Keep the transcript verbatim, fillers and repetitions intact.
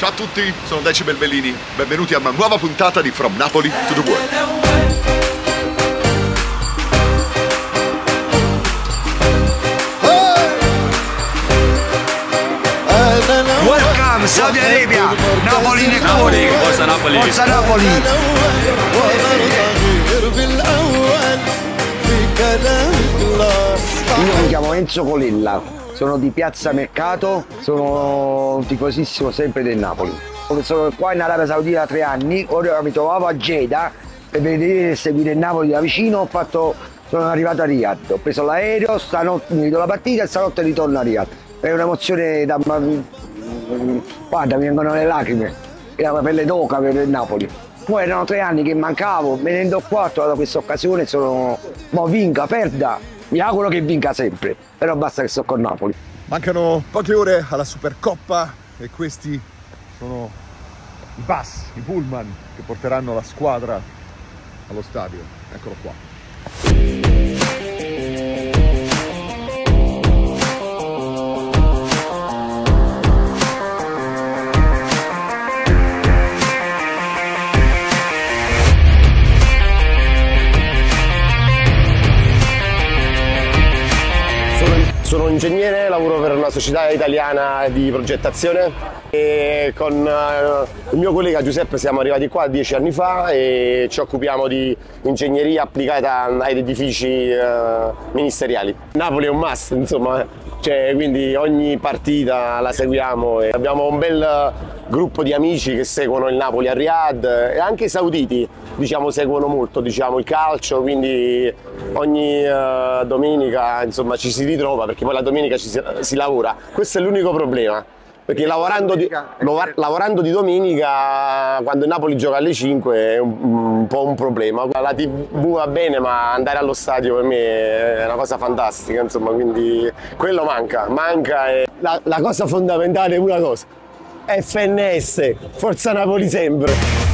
Ciao a tutti, sono Decibel Bellini, benvenuti a una nuova puntata di From Napoli to the World. Welcome Saudi Arabia, Napoli nel cuore. Forza Napoli. Forza Napoli. Io mi chiamo Enzo Colella, sono di Piazza Mercato, sono un tifosissimo sempre del Napoli. Sono qua in Arabia Saudita da tre anni, ora mi trovavo a Jeddah per vedere e seguire il Napoli da vicino. Ho fatto, sono arrivato a Riyadh, ho preso l'aereo, stanotte mi vedo la partita e stanotte ritorno a Riyadh. È un'emozione da... guarda, mi vengono le lacrime, e la pelle d'oca per il Napoli. Poi erano tre anni che mancavo, venendo qua ho trovato questa occasione, sono... mo vinca, perda, mi auguro che vinca sempre, però basta che sto con Napoli. Mancano poche ore alla Supercoppa e questi sono i bus, i pullman che porteranno la squadra allo stadio. Eccolo qua. Sono un ingegnere, lavoro per una società italiana di progettazione e con il mio collega Giuseppe siamo arrivati qua dieci anni fa e ci occupiamo di ingegneria applicata ai edifici eh, ministeriali. Napoli è un must, insomma, cioè, quindi ogni partita la seguiamo e abbiamo un bel gruppo di amici che seguono il Napoli a Riyadh e anche i sauditi, diciamo, seguono molto, diciamo, il calcio, quindi ogni uh, domenica, insomma, ci si ritrova perché poi la domenica ci si, si lavora. Questo è l'unico problema, perché lavorando di, lavorando di domenica, quando il Napoli gioca alle cinque, è un, un po' un problema. La tivù va bene, ma andare allo stadio per me è una cosa fantastica, insomma, quindi quello manca, manca e la, la cosa fondamentale è una cosa: F N S, Forza Napoli sempre!